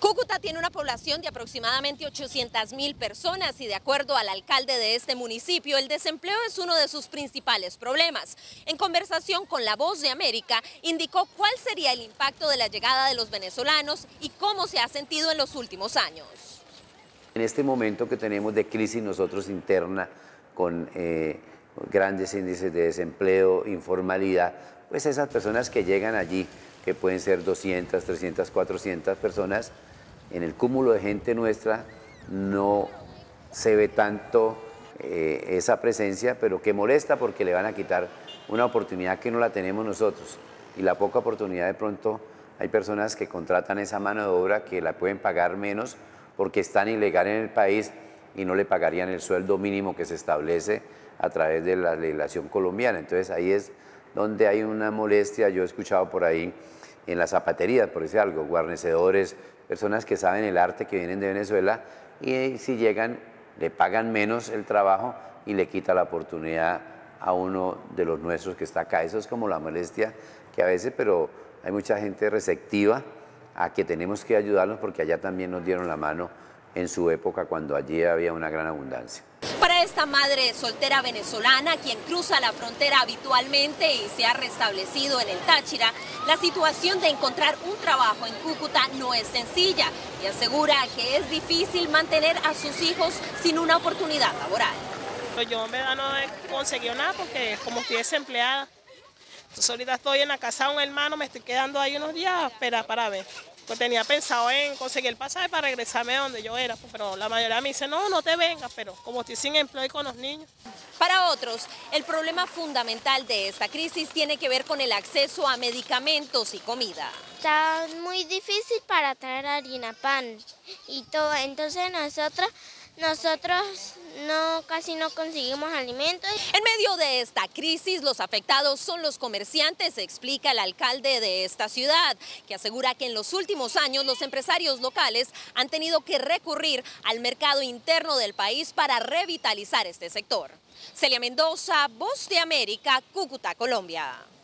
Cúcuta tiene una población de aproximadamente 800.000 personas y de acuerdo al alcalde de este municipio, el desempleo es uno de sus principales problemas. En conversación con La Voz de América, indicó cuál sería el impacto de la llegada de los venezolanos y cómo se ha sentido en los últimos años. En este momento que tenemos de crisis nosotros interna, con grandes índices de desempleo, informalidad, pues esas personas que llegan allí, que pueden ser 200, 300, 400 personas, en el cúmulo de gente nuestra no se ve tanto esa presencia, pero que molesta porque le van a quitar una oportunidad que no la tenemos nosotros. Y la poca oportunidad, de pronto hay personas que contratan esa mano de obra que la pueden pagar menos porque están ilegal en el país y no le pagarían el sueldo mínimo que se establece a través de la legislación colombiana. Entonces ahí es donde hay una molestia. Yo he escuchado por ahí en las zapaterías, por decir algo, guarnecedores, personas que saben el arte, que vienen de Venezuela, y si llegan le pagan menos el trabajo y le quita la oportunidad a uno de los nuestros que está acá. Eso es como la molestia que a veces, pero hay mucha gente receptiva a que tenemos que ayudarnos porque allá también nos dieron la mano en su época cuando allí había una gran abundancia. Para esta madre soltera venezolana, quien cruza la frontera habitualmente y se ha restablecido en el Táchira, la situación de encontrar un trabajo en Cúcuta no es sencilla y asegura que es difícil mantener a sus hijos sin una oportunidad laboral. Yo en verdad no he conseguido nada porque como estoy desempleada, entonces ahorita estoy en la casa de un hermano, me estoy quedando ahí unos días a esperar para ver. Pues tenía pensado en conseguir el pasaje para regresarme a donde yo era, pero la mayoría me dice, no, no te vengas, pero como estoy sin empleo y con los niños. Para otros, el problema fundamental de esta crisis tiene que ver con el acceso a medicamentos y comida. Está muy difícil para traer harina, pan y todo, entonces nosotros casi no conseguimos alimentos. En medio de esta crisis, los afectados son los comerciantes, explica el alcalde de esta ciudad, que asegura que en los últimos años los empresarios locales han tenido que recurrir al mercado interno del país para revitalizar este sector. Celia Mendoza, Voz de América, Cúcuta, Colombia.